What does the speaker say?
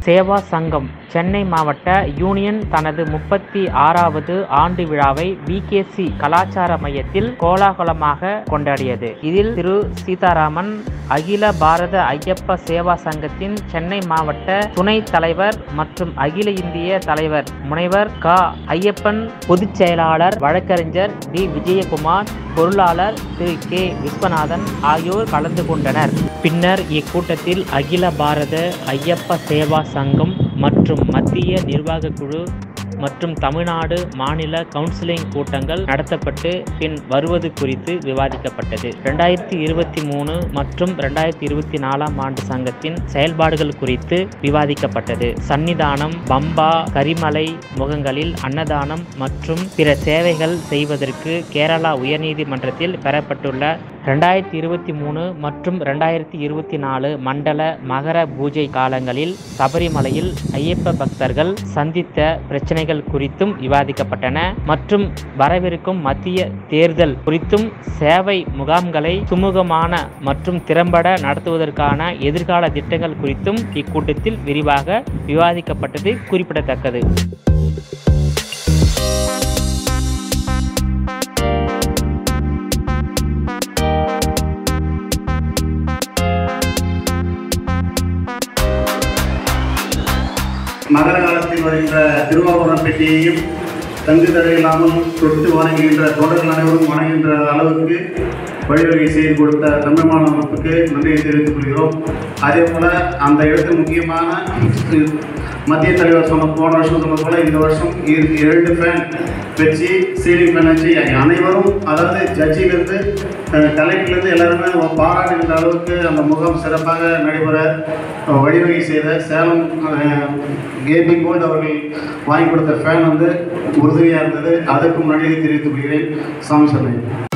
சேவா சங்கம் சென்னை மாவட்ட யூனியன் தனது 36வது ஆண்டு விழாவை விகேசி கலாச்சார மையத்தில் கோலாகலமாக கொண்டாடியது. இதில் திரு சீதாராமன் அகில பாரத ஐயப்ப சேவா சங்கத்தின் சென்னை மாவட்ட துணைத் தலைவர் மற்றும் அகில இந்திய தலைவர் முனைவர் க. ஐயப்பன், பொதுச் செயலாளர் வழக்கறிஞர் டி. விஜயகுமார், பொருளாளர் திரு கே. விஸ்வநாதன் ஆகியோர் கலந்து கொண்டனர். பின்னர் இக்கூட்டத்தில் அகில பாரத ஐயப்ப சேவா சங்கம் மற்றும் மத்திய நிர்வாக குழு மற்றும் தமிழ்நாடு மாநில கவுன்சிலிங் கூட்டங்கள் நடத்தப்பட்டு பின் வருவது குறித்து விவாதிக்கப்பட்டது. 2023 மற்றும் 2024 ஆண்டு சங்கத்தின் செயல்பாடுகள் குறித்து விவாதிக்கப்பட்டது. சன்னிதானம், பம்பா, கரிமலை முகங்களில் அன்னதானம் மற்றும் பிற சேவைகள் செய்வதற்கு கேரளா உயர்நீதிமன்றத்தில் பெறப்பட்டுள்ள 2023 மற்றும் 2024 மண்டல மகர பூஜை காலங்களில் சபரிமலையில் ஐயப்ப பக்தர்கள் சந்தித்த பிரச்சனைகள் குறித்தும் விவாதிக்கப்பட்டன. மற்றும் வரவிருக்கும் மத்திய தேர்தல் குறித்தும் சேவை முகாம்களை சுமூகமான மற்றும் திறம்பட நடத்துவதற்கான எதிர்கால திட்டங்கள் குறித்தும் இக்கூட்டத்தில் விரிவாக விவாதிக்கப்பட்டது குறிப்பிடத்தக்கது. மகர காலத்தில் வருகின்ற திருவாபுரம் பெட்டியையும் தங்கு தடையில்லாமல் தொட்டு வணங்குகின்ற தொண்டர்கள் அனைவரும் வணங்குகின்ற அளவுக்கு வழிவகை செய்து கொடுத்த தமிழ் மாநில அமைப்புக்கு நன்றியை தெரிவித்துக் கொள்கிறோம். அதே போல் அந்த இடத்தில் முக்கியமான மத்திய தலைவர் போன வருஷம் சொன்ன போல இந்த வருஷம் 2 ஃபேன் வச்சு சீலிங் ஃபேன் வச்சு அனைவரும், அதாவது ஜட்ஜிலிருந்து கலெக்டர்லேருந்து எல்லாருமே பாராட்டுகின்ற அளவுக்கு அந்த முகாம் சிறப்பாக நடைபெற வழிவகை செய்த சேலம் ஏபி கோல்டு அவர்கள் வாங்கி கொடுத்த ஃபேன் உறுதுணையாக இருந்தது. அதற்கும் நன்றியை தெரிவித்துக் கொள்கிறேன். சாமி சொன்னேன்.